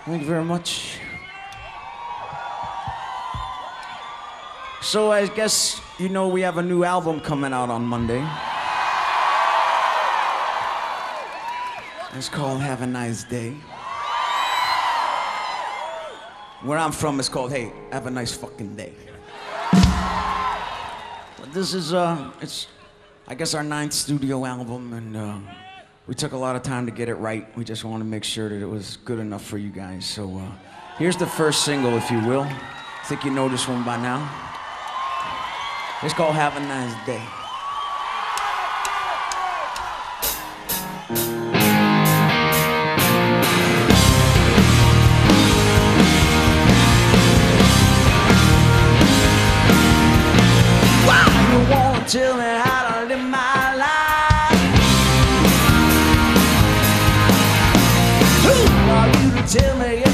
Thank you very much. So I guess you know we have a new album coming out on Monday. It's called Have a Nice Day. Where I'm from, it's called, hey, have a nice fucking day. But this is, it's, I guess, our 9th studio album, and we took a lot of time to get it right. We just wanted to make sure that it was good enough for you guys. So here's the first single, if you will. I think you know this one by now. It's called Have a Nice Day. Tell me how to live my life. Who are you to tell me?